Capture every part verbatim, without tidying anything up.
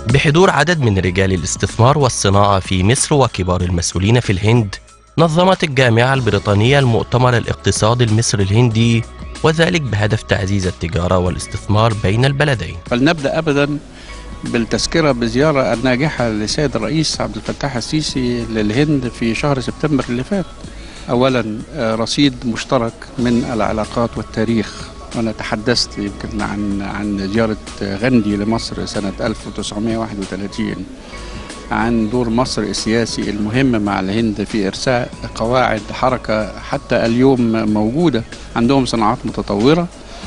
بحضور عدد من رجال الاستثمار والصناعة في مصر وكبار المسؤولين في الهند، نظمت الجامعة البريطانية المؤتمر الاقتصادي المصري الهندي، وذلك بهدف تعزيز التجارة والاستثمار بين البلدين. فلنبدأ أبدا بالتذكرة بزيارة الناجحة للسيد الرئيس عبد الفتاح السيسي للهند في شهر سبتمبر اللي فات. أولا رصيد مشترك من العلاقات والتاريخ، وأنا تحدثت يمكن عن عن زيارة غاندي لمصر سنة ألف وتسعمائة وواحد وثلاثين، عن دور مصر السياسي المهم مع الهند في إرساء قواعد حركة حتى اليوم موجودة. عندهم صناعات متطورة،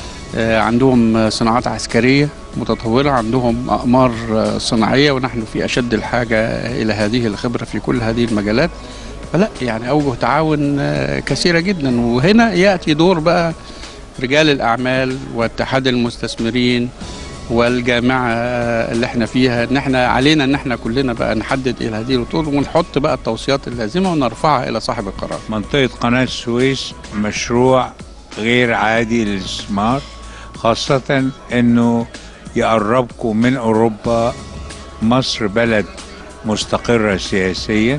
عندهم صناعات عسكرية متطورة، عندهم أقمار صناعية، ونحن في أشد الحاجة إلى هذه الخبرة في كل هذه المجالات. فلا يعني أوجه تعاون كثيرة جدا. وهنا يأتي دور بقى رجال الأعمال واتحاد المستثمرين والجامعة اللي احنا فيها، ان احنا علينا ان احنا كلنا بقى نحدد الى هذه الخطوط ونحط بقى التوصيات اللازمة ونرفعها الى صاحب القرار. منطقة قناة السويس مشروع غير عادي للاستثمار، خاصة انه يقربكم من اوروبا. مصر بلد مستقرة سياسيا،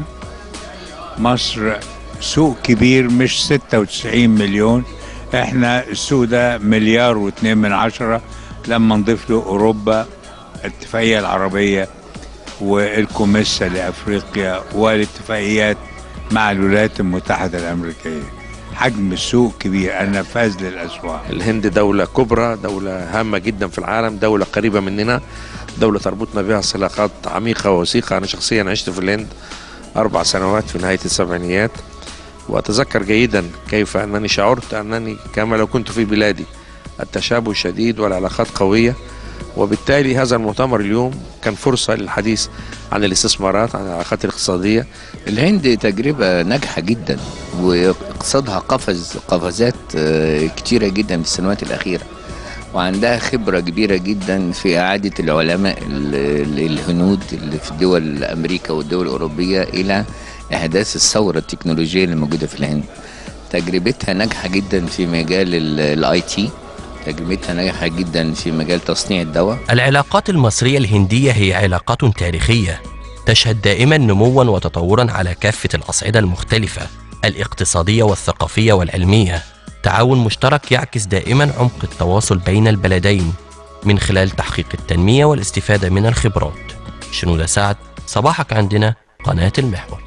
مصر سوق كبير مش ستة وتسعين مليون، احنا السوق ده مليار واثنين من عشرة لما نضيف له اوروبا، الاتفاقية العربية والكوميسا لافريقيا والاتفاقيات مع الولايات المتحدة الامريكية. حجم السوق كبير، النفاذ للاسواق. الهند دولة كبرى، دولة هامة جدا في العالم، دولة قريبة مننا، دولة تربطنا بها صلات عميقة ووثيقة. انا شخصيا عشت في الهند اربع سنوات في نهاية السبعينيات، وأتذكر جيدا كيف أنني شعرت أنني كما لو كنت في بلادي. التشابه شديد والعلاقات قوية، وبالتالي هذا المؤتمر اليوم كان فرصة للحديث عن الاستثمارات، عن العلاقات الاقتصادية. الهند تجربة ناجحة جدا، واقتصادها قفز قفزات كتيرة جدا في السنوات الأخيرة، وعندها خبرة كبيرة جدا في إعادة العلماء الهنود اللي في دول أمريكا والدول الأوروبية إلى إحداث الثورة التكنولوجية اللي موجودة في الهند. تجربتها ناجحة جدا في مجال الاي تي، تجربتها ناجحة جدا في مجال تصنيع الدواء. العلاقات المصرية الهندية هي علاقات تاريخية تشهد دائما نموا وتطورا على كافة الأصعدة المختلفة، الاقتصادية والثقافية والعلمية. تعاون مشترك يعكس دائما عمق التواصل بين البلدين من خلال تحقيق التنمية والاستفادة من الخبرات. شنودة سعد، صباحك عندنا، قناة المحور.